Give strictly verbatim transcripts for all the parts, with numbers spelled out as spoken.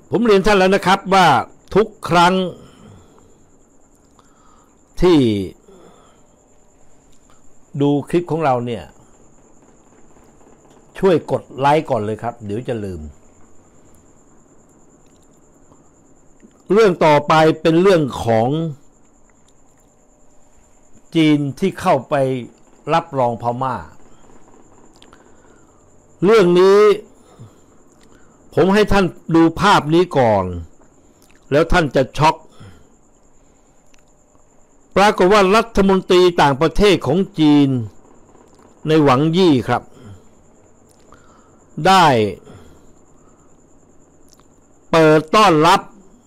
ผมเรียนท่านแล้วนะครับว่าทุกครั้งที่ดูคลิปของเราเนี่ยช่วยกดไลค์ก่อนเลยครับเดี๋ยวจะลืมเรื่องต่อไปเป็นเรื่องของจีนที่เข้าไปรับรองพม่าเรื่องนี้ผมให้ท่านดูภาพนี้ก่อนแล้วท่านจะช็อกปรากฏว่ารัฐมนตรีต่างประเทศของจีนในหวังยี่ครับได้เปิดต้อนรับ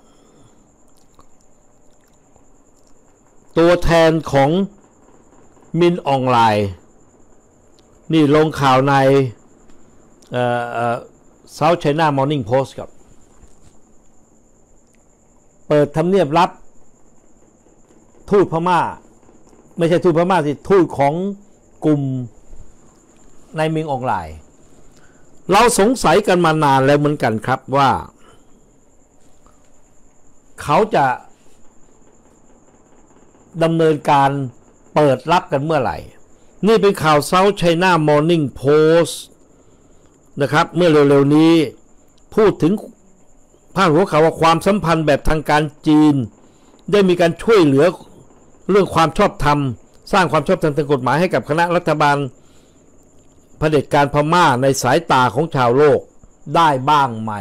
ตัวแทนของมินออนไลน์นี่ลงข่าวในเอ่อ South China Morning Post ครับเปิดทำเนียบรับทูตพม่าไม่ใช่ทูตพม่าสิทูตของกลุ่มในมินออนไลน์เราสงสัยกันมานานแล้วเหมือนกันครับว่าเขาจะดำเนินการเปิดรับกันเมื่อไหร่นี่เป็นข่าว South China Morning Post นะครับเมื่อเร็วๆนี้พูดถึงพาดหัวข่าวว่าความสัมพันธ์แบบทางการจีนได้มีการช่วยเหลือเรื่องความชอบธรรมสร้างความชอบธรรมทางกฎหมายให้กับคณะรัฐบาลเผด็จการพม่าในสายตาของชาวโลกได้บ้างไหม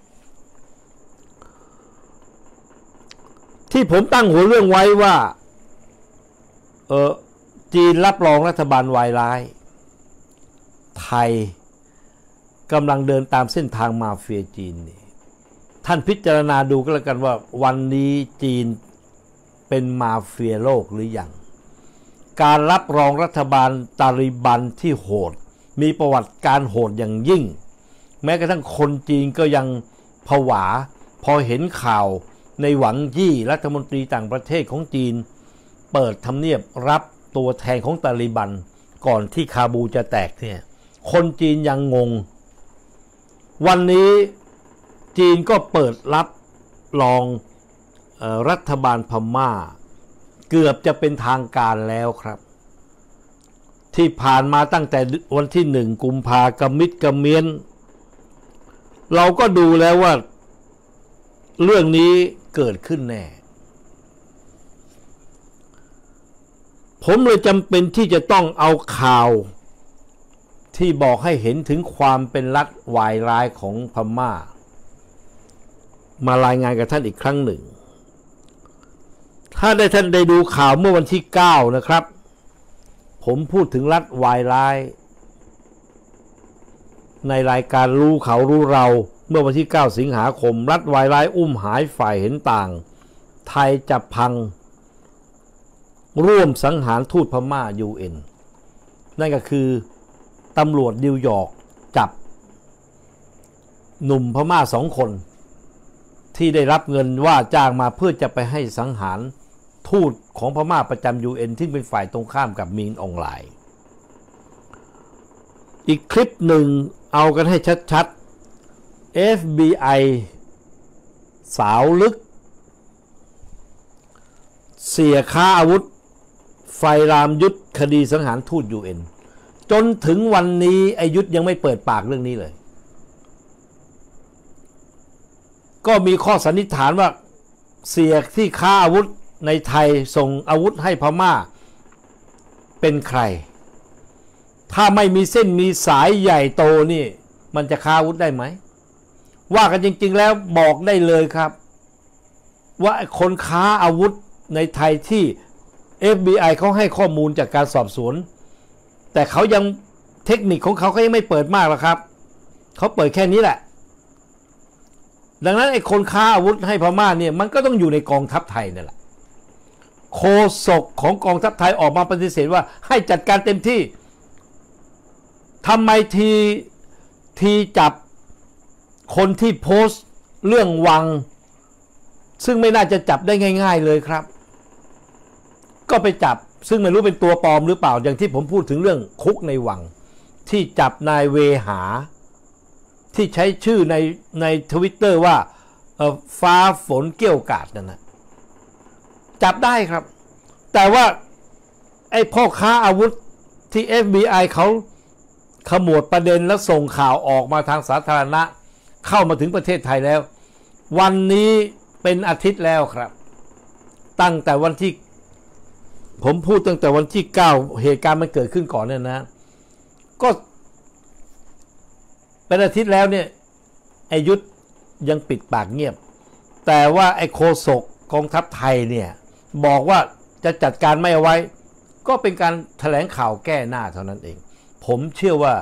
ที่ผมตั้งหัวเรื่องไว้ว่าเออจีนรับรองรัฐบาลวายร้ายไทยกำลังเดินตามเส้นทางมาเฟียจีนนี่ท่านพิจารณาดูก็แล้วกันว่าวันนี้จีนเป็นมาเฟียโลกหรือยังการรับรองรัฐบาลตาลิบันที่โหดมีประวัติการโหดอย่างยิ่งแม้กระทั่งคนจีนก็ยังผวาพอเห็นข่าวในหวังยี่รัฐมนตรีต่างประเทศของจีนเปิดทำเนียบรับตัวแทนของตาลิบันก่อนที่คาบูจะแตกเนี่ยคนจีนยังงงวันนี้จีนก็เปิดรับรองเอ่อรัฐบาลพม่าเกือบจะเป็นทางการแล้วครับที่ผ่านมาตั้งแต่วันที่หนึ่งกุมภากมิดกระเมียนเราก็ดูแล้วว่าเรื่องนี้เกิดขึ้นแน่ผมเลยจำเป็นที่จะต้องเอาข่าวที่บอกให้เห็นถึงความเป็นรัฐวายร้ายของพม่ามารายงานกับท่านอีกครั้งหนึ่งถ้าได้ท่านได้ดูข่าวเมื่อวันที่เก้านะครับผมพูดถึงรัฐวายร้ายในรายการรู้เขารู้เราเมื่อวันที่เก้าสิงหาคมรัฐวายร้ายอุ้มหายฝ่ายเห็นต่างไทยจับพังร่วมสังหารทูตพม่า ยู เอ็น นั่นก็คือตำรวจนิวยอร์กจับหนุ่มพม่าสองคนที่ได้รับเงินว่าจ้างมาเพื่อจะไปให้สังหารทูตของพม่าประจำ ยู เอ็น ที่เป็นฝ่ายตรงข้ามกับมินออนไลน์อีกคลิปหนึ่งเอากันให้ชัดๆ เอฟ บี ไอ สาวลึกเสียค้าอาวุธไฟรามยุทธคดีสังหารทูต ยู เอ็น จนถึงวันนี้ไอยุทธยังไม่เปิดปากเรื่องนี้เลยก็มีข้อสันนิษฐานว่าเสียที่ค้าอาวุธในไทยส่งอาวุธให้พม่าเป็นใครถ้าไม่มีเส้นมีสายใหญ่โตนี่มันจะค้าอาวุธได้ไหมว่ากันจริงๆแล้วบอกได้เลยครับว่าคนค้าอาวุธในไทยที่ เอฟ บี ไอ เขาให้ข้อมูลจากการสอบสวนแต่เขายังเทคนิคของเขาเขายังไม่เปิดมากหรอกครับเขาเปิดแค่นี้แหละดังนั้นไอ้คนค้าอาวุธให้พม่าเนี่ยมันก็ต้องอยู่ในกองทัพไทยนี่แหละโฆษกของกองทัพไทยออกมาปฏิเสธว่าให้จัดการเต็มที่ทำไมทีทีจับคนที่โพสต์เรื่องวังซึ่งไม่น่าจะจับได้ง่ายๆเลยครับก็ไปจับซึ่งไม่รู้เป็นตัวปลอมหรือเปล่าอย่างที่ผมพูดถึงเรื่องคุกในวังที่จับนายเวหาที่ใช้ชื่อในในทวิตเตอร์ว่าฟ้าฝนเกี่ยวกาดนั่นนะจับได้ครับ แต่ว่าไอ้พ่อค้าอาวุธที่ เอฟ บี ไอ เขาขมวดประเด็นแล้วส่งข่าวออกมาทางสาธารณะเข้ามาถึงประเทศไทยแล้ววันนี้เป็นอาทิตย์แล้วครับตั้งแต่วันที่ผมพูดตั้งแต่วันที่เก้าเหตุการณ์มันเกิดขึ้นก่อนเนี่ยนะก็เป็นอาทิตย์แล้วเนี่ยไอ้ยุทธยังปิดปากเงียบแต่ว่าไอ้โฆษกกองทัพไทยเนี่ยบอกว่าจะจัดการไม่เอาไว้ก็เป็นการแถลงข่าวแก้หน้าเท่านั้นเองผมเชื่อว่า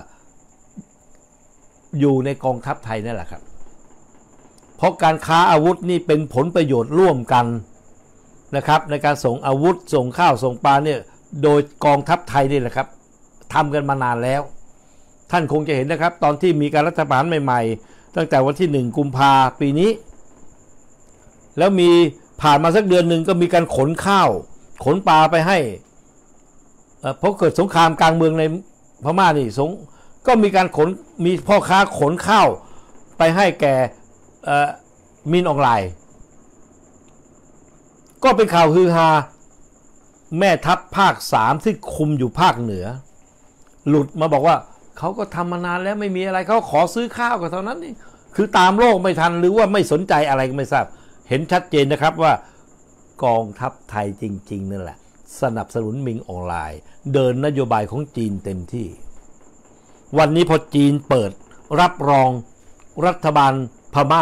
อยู่ในกองทัพไทยนั่นแหละครับเพราะการค้าอาวุธนี่เป็นผลประโยชน์ร่วมกันนะครับในการส่งอาวุธส่งข้าวส่งปลาเนี่ยโดยกองทัพไทยนี่แหละครับทำกันมานานแล้วท่านคงจะเห็นนะครับตอนที่มีการรัฐประหารใหม่ๆตั้งแต่วันที่หนึ่งกุมภาปีนี้แล้วมีผ่านมาสักเดือนหนึ่งก็มีการขนข้าวขนปลาไปให้เพราะเกิดสงครามกลางเมืองในพม่านี่สงก็มีการขนมีพ่อค้าขนข้าวไปให้แก่มินออนไลน์ก็เป็นข่าวฮือฮาแม่ทัพภาคสามที่คุมอยู่ภาคเหนือหลุดมาบอกว่าเขาก็ทำมานานแล้วไม่มีอะไรเขาขอซื้อข้าวก็เท่านั้นนี่คือตามโลกไม่ทันหรือว่าไม่สนใจอะไรก็ไม่ทราบเห็นชัดเจนนะครับว่ากองทัพไทยจริงๆนั่นแหละสนับสนุนมิงออนไลน์เดินนโยบายของจีนเต็มที่วันนี้พอจีนเปิดรับรองรัฐบาลพม่า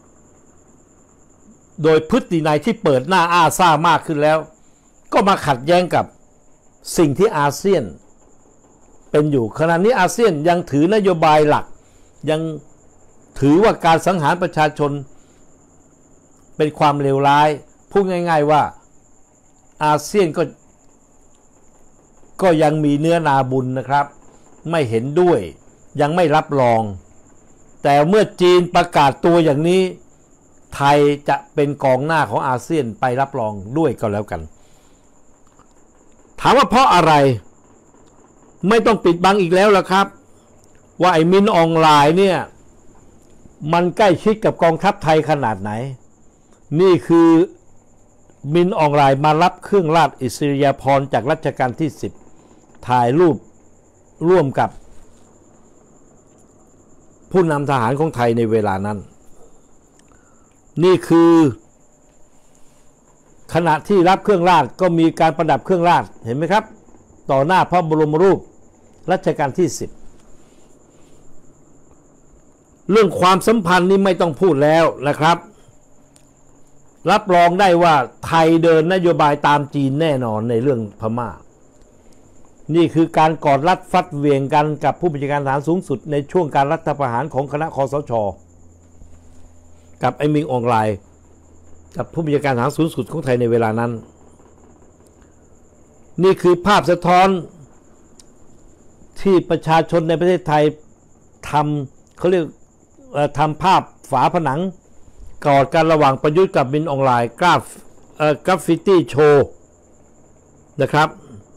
โดยพฤตินัยที่เปิดหน้าอ้าซ่ามากขึ้นแล้วก็มาขัดแย้งกับสิ่งที่อาเซียนเป็นอยู่ขณะนี้อาเซียนยังถือนโยบายหลักยังถือว่าการสังหารประชาชนเป็นความเลวร้ายพูดง่ายๆว่าอาเซียนก็ก็ยังมีเนื้อนาบุญนะครับไม่เห็นด้วยยังไม่รับรองแต่เมื่อจีนประกาศตัวอย่างนี้ไทยจะเป็นกองหน้าของอาเซียนไปรับรองด้วยก็แล้วกันถามว่าเพราะอะไรไม่ต้องปิดบังอีกแล้วล่ะครับว่าไอ้มินออนไลน์เนี่ยมันใกล้ชิดกับกองทัพไทยขนาดไหนนี่คือมินออนไลน์มารับเครื่องราชอิสริยาภรณ์จากรัชกาลที่สิบถ่ายรูปร่วมกับผู้นำทหารของไทยในเวลานั้นนี่คือขณะที่รับเครื่องราชก็มีการประดับเครื่องราชเห็นไหมครับต่อหน้าพระบรมรูปรัชกาลที่สิบเรื่องความสัมพันธ์นี้ไม่ต้องพูดแล้วนะครับรับรองได้ว่าไทยเดินนโยบายตามจีนแน่นอนในเรื่องพม่านี่คือการกอดรัดฟัดเหวี่ยงกันกับผู้บัญชาการทหารสูงสุดในช่วงการรัฐประหารของคณะคสช.กับไอ้มิงออนไลน์กับผู้บัญชาการทหารสูงสุดของไทยในเวลานั้นนี่คือภาพสะท้อนที่ประชาชนในประเทศไทยทำเขาเรียกทำภาพฝาผนังกอดกันระหว่างประยุทธ์กับมินออนไลน์กราฟกราฟฟิตี้โชว์นะครับ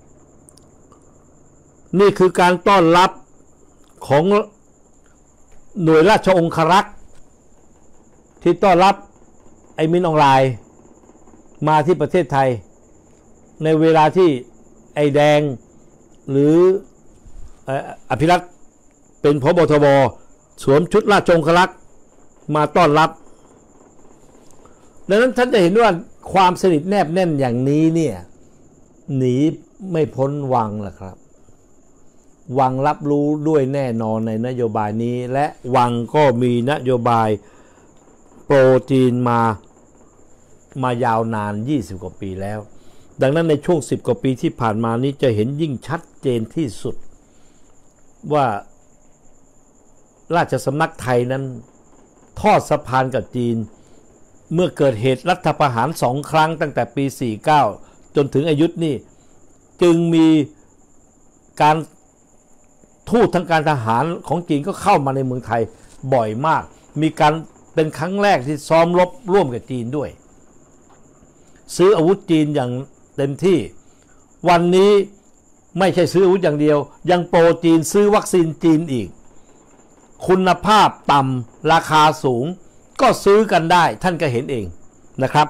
นี่คือการต้อนรับของหน่วยราชองครักษ์ที่ต้อนรับไอ้มินออนไลน์มาที่ประเทศไทยในเวลาที่ไอ้แดงหรืออภิรักษ์เป็นผบ.ทบ.สวมชุดราชองครักษ์มาต้อนรับดังนั้นท่านจะเห็นว่าความสนิทแนบแน่นอย่างนี้เนี่ยหนีไม่พ้นวังแหละครับวังรับรู้ด้วยแน่นอนในนโยบายนี้และวังก็มีนโยบายโปรจีนมามายาวนานยี่สิบกว่าปีแล้วดังนั้นในช่วงสิบกว่าปีที่ผ่านมานี้จะเห็นยิ่งชัดเจนที่สุดว่าราชสำนักไทยนั้นทอดสะพานกับจีนเมื่อเกิดเหตุรัฐประหารสองครั้งตั้งแต่ปีสี่สิบเก้าจนถึงอายุนี่จึงมีการทูตทางการทหารของจีนก็เข้ามาในเมืองไทยบ่อยมากมีการเป็นครั้งแรกที่ซ้อมรบร่วมกับจีนด้วยซื้ออาวุธจีนอย่างเต็มที่วันนี้ไม่ใช่ซื้ออาวุธอย่างเดียวยังโปรจีนซื้อวัคซีนจีนอีกคุณภาพต่ำราคาสูงก็ซื้อกันได้ท่านก็เห็นเองนะครับ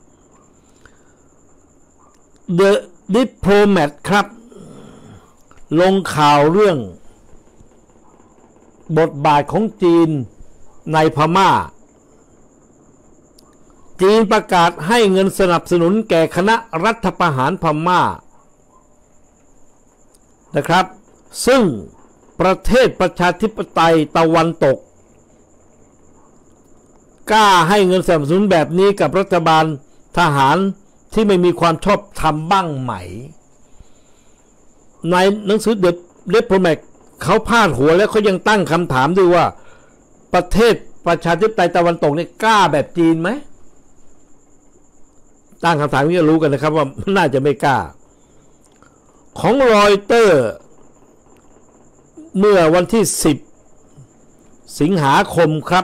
The Diplomat ครับลงข่าวเรื่องบทบาทของจีนในพม่าจีนประกาศให้เงินสนับสนุนแก่คณะรัฐประหารพม่านะครับซึ่งประเทศประชาธิปไตยตะวันตกกล้าให้เงินสนับสนุนแบบนี้กับรัฐบาลทหารที่ไม่มีความชอบธรรมบ้างไหมในหนังสือ The Diplomat เขาพาดหัวแล้วเขายังตั้งคำถามด้วยว่าประเทศประชาธิปไตยตะวันตกนี่กล้าแบบจีนไหมตั้งคำถามนี้ก็รู้กันนะครับว่าน่าจะไม่กล้าของรอยเตอร์เมื่อวันที่สิบสิงหาคมครับ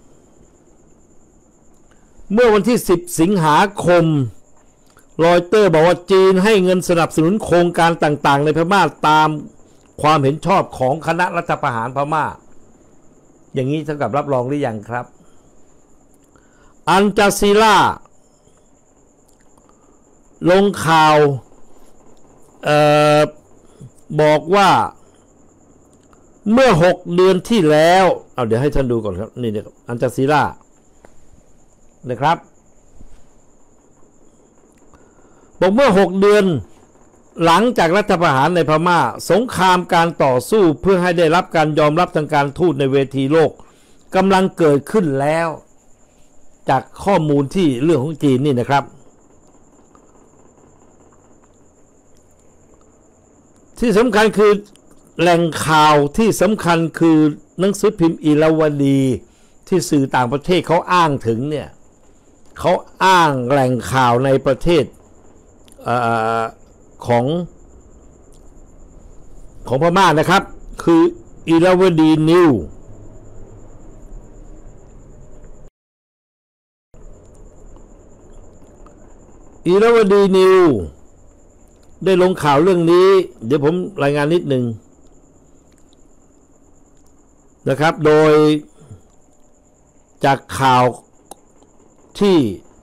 เมื่อวันที่สิบสิงหาคมรอยเตอร์บอกว่าจีนให้เงินสนับสนุนโครงการต่างๆในพม่าตามความเห็นชอบของคณะรัฐประหารพม่าอย่างนี้เท่ากับรับรองหรือยังครับอัลจาซีราลงข่าวเอ่อบอกว่าเมื่อหกเดือนที่แล้วเอาเดี๋ยวให้ท่านดูก่อนครับนี่เนี่ยอัลจาซีรานะครับบอกเมื่อหกเดือนหลังจากรัฐประหารในพม่าสงครามการต่อสู้เพื่อให้ได้รับการยอมรับทางการทูตในเวทีโลกกำลังเกิดขึ้นแล้วจากข้อมูลที่เรื่องของจีนนี่นะครับที่สำคัญคือแหล่งข่าวที่สำคัญคือหนังสือพิมพ์อิราวดีที่สื่อต่างประเทศเขาอ้างถึงเนี่ยเขาอ้างแหล่งข่าวในประเทศเอ่อของของพม่านะครับคืออิราวดีนิวอิราวดีนิวได้ลงข่าวเรื่องนี้เดี๋ยวผมรายงานนิดหนึ่งนะครับโดยจากข่าวที่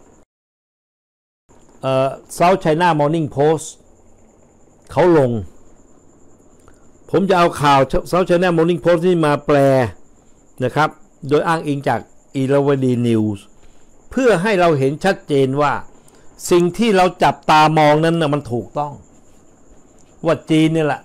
เอ่อ South China Morning Post เขาลงผมจะเอาข่าว South China Morning Post ที่มาแปลนะครับโดยอ้างอิงจากอิราวดีนิวส์เพื่อให้เราเห็นชัดเจนว่าสิ่งที่เราจับตามองนั้นนะมันถูกต้องว่าจีนนี่แหละ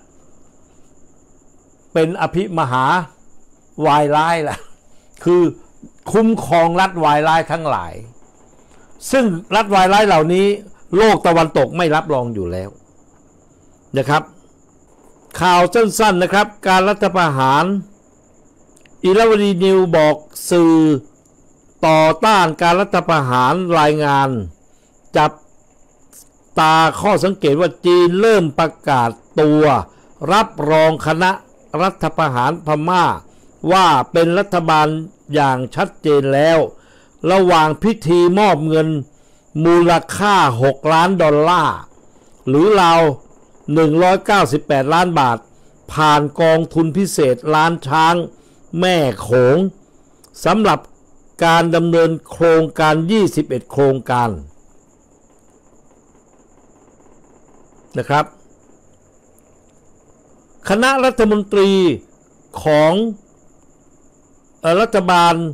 เป็นอภิมหาวายร้ายแหละคือคุ้มครองรัฐวายร้ายทั้งหลายซึ่งรัฐวายร้ายเหล่านี้โลกตะวันตกไม่รับรองอยู่แล้วนะครับข่าวสั้นๆนะครับการรัฐประหารอิราวดีนิวบอกสื่อต่อต้านการรัฐประหารรายงานจับตาข้อสังเกตว่าจีนเริ่มประกาศตัวรับรองคณะรัฐประหารพม่าว่าเป็นรัฐบาลอย่างชัดเจนแล้วระหว่างพิธีมอบเงินมูลค่าหกล้านดอลลาร์หรือราวหนึ่งร้อยเก้าสิบแปดล้านบาทผ่านกองทุนพิเศษล้านช้างแม่โขงสำหรับการดำเนินโครงการยี่สิบเอ็ดโครงการนะครับคณะรัฐมนตรีของรัฐบาล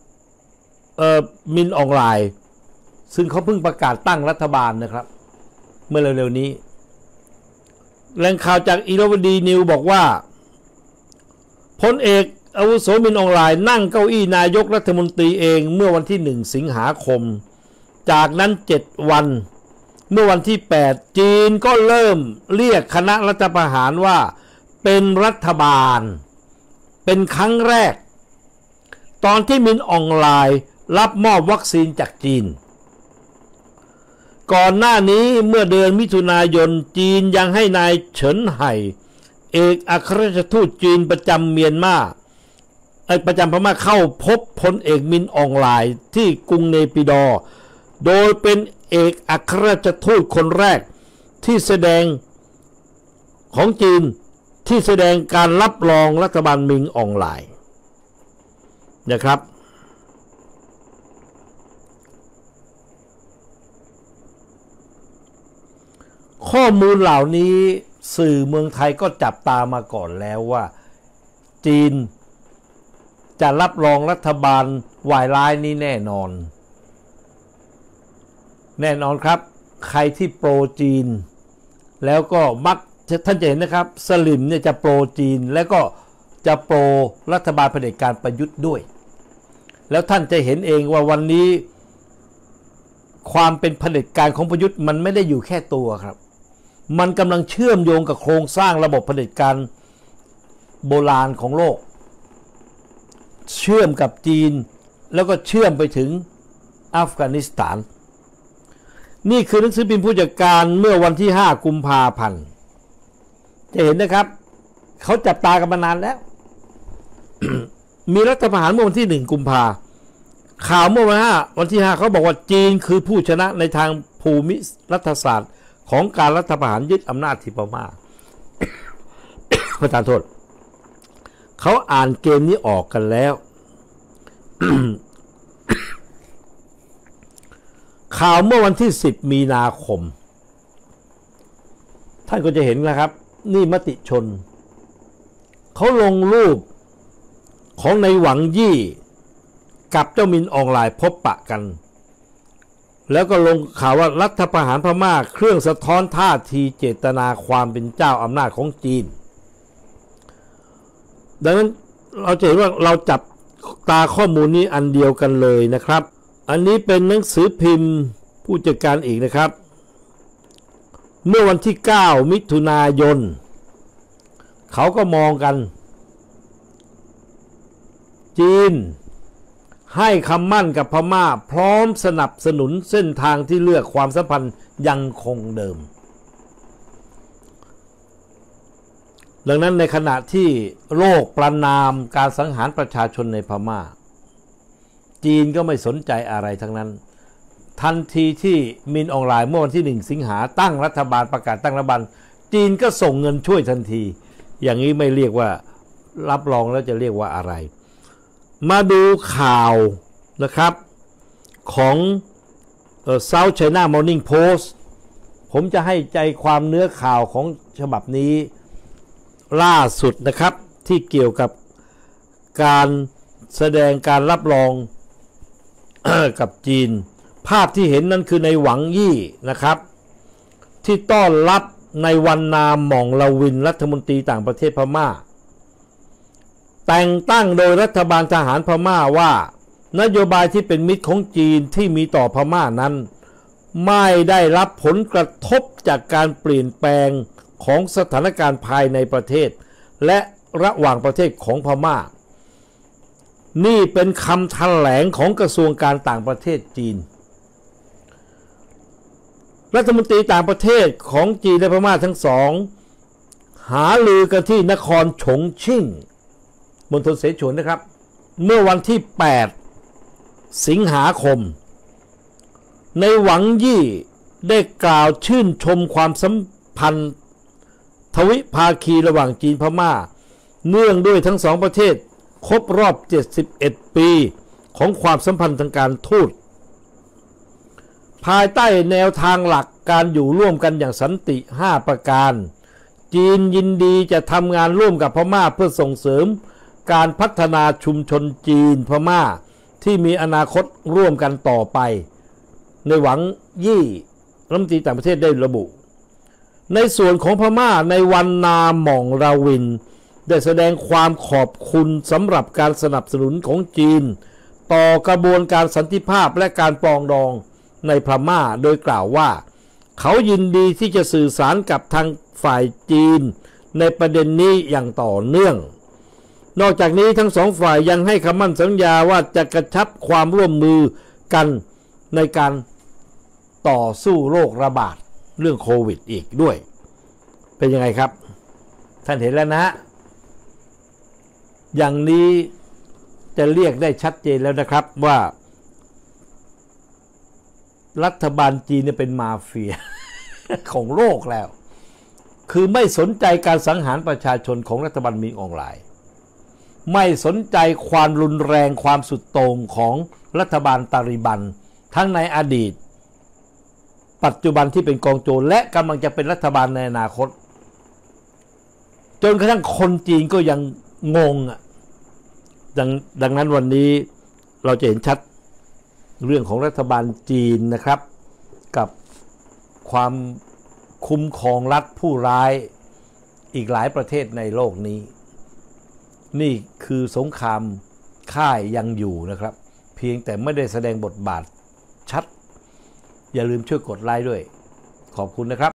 มินอองไลน์ซึ่งเขาเพิ่งประกาศตั้งรัฐบาลนะครับเมื่อเร็วๆนี้แหล่งข่าวจากอิราวดีนิวบอกว่าพลเอกอาวุโสมินอองไลน์นั่งเก้าอี้นายกรัฐมนตรีเองเมื่อวันที่หนึ่งสิงหาคมจากนั้นเจ็ดวันเมื่อวันที่แปดจีนก็เริ่มเรียกคณะรัฐประหารว่าเป็นรัฐบาลเป็นครั้งแรกตอนที่มินอองไลน์รับมอบวัคซีนจากจีนก่อนหน้านี้เมื่อเดือนมิถุนายนจีนยังให้นายเฉินไห่เอกอัครราชทูตจีนประจำเมียนมาประจำพม่าเข้าพบพลเอกมินอองไลน์ที่กรุงเนปิดอร์โดยเป็นเอกอัครราชทูตคนแรกที่แสดงของจีนที่แสดงการรับรองรัฐบาลมินอองไลน์นะครับข้อมูลเหล่านี้สื่อเมืองไทยก็จับตามาก่อนแล้วว่าจีนจะรับรองรัฐบาลวายร้ายนี้แน่นอนแน่นอนครับใครที่โปรจีนแล้วก็มักท่านจะเห็นนะครับสลิมเนี่ยจะโปรจีนแล้วก็จะโปรรัฐบาลเผด็จการประยุทธ์ด้วยแล้วท่านจะเห็นเองว่าวันนี้ความเป็นเผด็จการของประยุทธ์มันไม่ได้อยู่แค่ตัวครับมันกำลังเชื่อมโยงกับโครงสร้างระบบเผด็จการโบราณของโลกเชื่อมกับจีนแล้วก็เชื่อมไปถึงอัฟกานิสถานนี่คือหนังสือพิมพ์ผู้จัดการเมื่อวันที่ห้ากุมภาพันธ์จะเห็นนะครับเขาจับตากันมานานแล้ว มีรัฐประหารเมื่อวันที่หนึ่งกุมภาข่าวเมื่อวันห้าวันที่ห้าเขาบอกว่าจีนคือผู้ชนะในทางภูมิรัฐศาสตร์ของการรัฐประหารยึดอำนาจที่พม่า ประธานโทษเขาอ่านเกมนี้ออกกันแล้ว ข่าวเมื่อวันที่สิบมีนาคมท่านก็จะเห็นนะครับนี่มติชนเขาลงรูปของในหวังยี่กับเจ้ามินออนไลน์พบปะกันแล้วก็ลงข่าวว่ารัฐประหารพม่าเครื่องสะท้อนท่าทีเจตนาความเป็นเจ้าอำนาจของจีนดังนั้นเราจะเห็นว่าเราจับตาข้อมูลนี้อันเดียวกันเลยนะครับอันนี้เป็นหนังสือพิมพ์ผู้จัดการอีกนะครับเมื่อวันที่เก้ามิถุนายนเขาก็มองกันจีนให้คำมั่นกับพม่าพร้อมสนับสนุนเส้นทางที่เลือกความสัมพันธ์ยังคงเดิมดังนั้นในขณะที่โลกประณามการสังหารประชาชนในพม่าจีนก็ไม่สนใจอะไรทั้งนั้นทันทีที่มินออนไลน์เมื่อวันที่หนึ่งสิงหาตั้งรัฐบาลประกาศตั้งรัฐบาลจีนก็ส่งเงินช่วยทันทีอย่างนี้ไม่เรียกว่ารับรองแล้วจะเรียกว่าอะไรมาดูข่าวนะครับของเอ่อ South China Morning Post ผมจะให้ใจความเนื้อข่าวของฉบับนี้ล่าสุดนะครับที่เกี่ยวกับการแสดงการรับรอง กับจีนภาพที่เห็นนั้นคือในหวังยี่นะครับที่ต้อนรับในวันนามหม่องลาวินรัฐมนตรีต่างประเทศพม่าแต่งตั้งโดยรัฐบาลทหารพม่าว่านโยบายที่เป็นมิตรของจีนที่มีต่อพม่านั้นไม่ได้รับผลกระทบจากการเปลี่ยนแปลงของสถานการณ์ภายในประเทศและระหว่างประเทศของพม่านี่เป็นคำแถลงของกระทรวงการต่างประเทศจีนรัฐมนตรีต่างประเทศของจีนและพม่าทั้งสองหารือกันที่นครฉงชิ่งมณฑลเสฉวนนะครับเมื่อวันที่แปดสิงหาคมในหวังยี่ได้กล่าวชื่นชมความสัมพันธ์ทวิภาคีระหว่างจีนพม่าเนื่องด้วยทั้งสองประเทศครบรอบเจ็ดสิบเอ็ดปีของความสัมพันธ์ทางการทูตภายใต้แนวทางหลักการอยู่ร่วมกันอย่างสันติห้าประการจีนยินดีจะทำงานร่วมกับพม่าเพื่อส่งเสริมการพัฒนาชุมชนจีนพม่าที่มีอนาคตร่วมกันต่อไปในหวังยี่รัฐมนตรีต่างประเทศได้ระบุในส่วนของพม่าในวันนาหม่องราวินได้แสดงความขอบคุณสำหรับการสนับสนุนของจีนต่อกระบวนการสันติภาพและการปรองดองในพม่าโดยกล่าวว่าเขายินดีที่จะสื่อสารกับทางฝ่ายจีนในประเด็นนี้อย่างต่อเนื่องนอกจากนี้ทั้งสองฝ่ายยังให้คำมั่นสัญญาว่าจะกระชับความร่วมมือกันในการต่อสู้โรคระบาดเรื่องโควิดอีกด้วยเป็นยังไงครับท่านเห็นแล้วนะฮะอย่างนี้จะเรียกได้ชัดเจนแล้วนะครับว่ารัฐบาลจีนเนี่ยเป็นมาเฟีย ของโลกแล้วคือไม่สนใจการสังหารประชาชนของรัฐบาลมินออนไลน์ไม่สนใจความรุนแรงความสุดโต่งของรัฐบาลตาลิบันทั้งในอดีตปัจจุบันที่เป็นกองโจรและกำลังจะเป็นรัฐบาลในอนาคตจนกระทั่งคนจีนก็ยังงงอ่ะดังดังนั้นวันนี้เราจะเห็นชัดเรื่องของรัฐบาลจีนนะครับกับความคุ้มครองรัฐผู้ร้ายอีกหลายประเทศในโลกนี้นี่คือสงครามค่ายยังอยู่นะครับเพียงแต่ไม่ได้แสดงบทบาทชัดอย่าลืมช่วยกดไลค์ด้วยขอบคุณนะครับ